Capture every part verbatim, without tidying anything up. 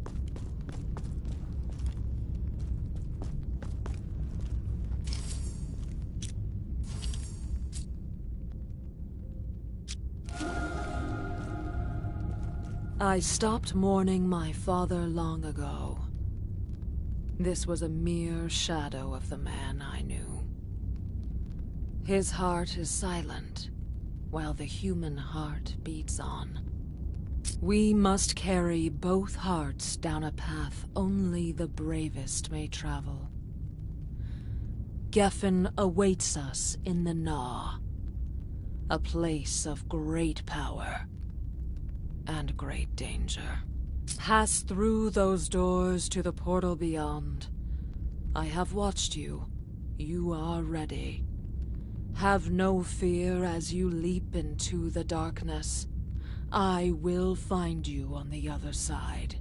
I stopped mourning my father long ago. This was a mere shadow of the man I knew. His heart is silent, while the human heart beats on. We must carry both hearts down a path only the bravest may travel. Geffen awaits us in the Gnaw, a place of great power and great danger. Pass through those doors to the portal beyond. I have watched you. You are ready. Have no fear as you leap into the darkness. I will find you on the other side.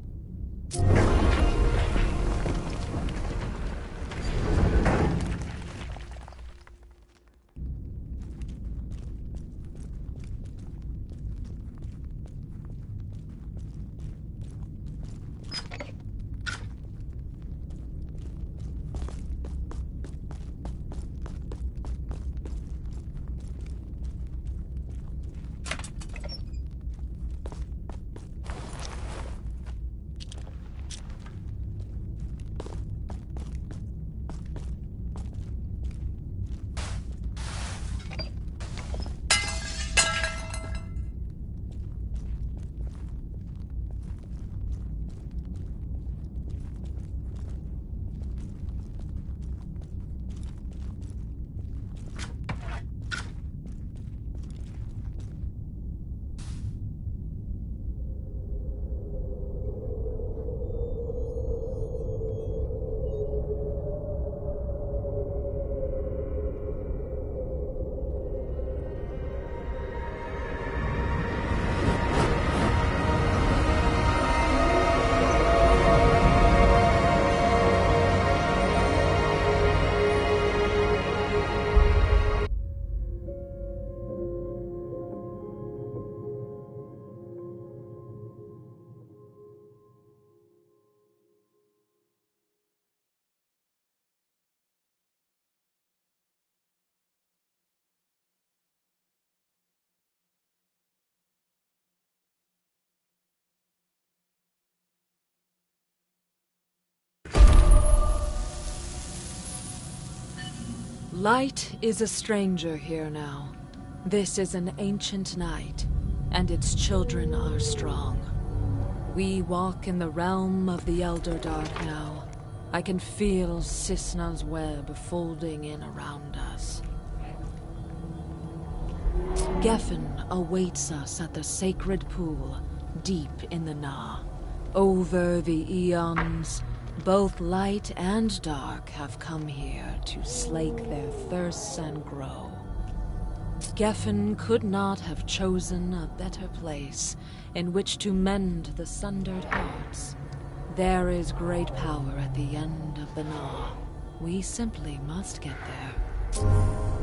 Light is a stranger here now. This is an ancient night, and its children are strong. We walk in the realm of the Elder Dark now. I can feel Cisna's web folding in around us. Geffen awaits us at the sacred pool, deep in the Gnaw. Over the eons, both light and dark have come here to slake their thirsts and grow. Geffen could not have chosen a better place in which to mend the sundered hearts. There is great power at the end of the Gnaw. We simply must get there.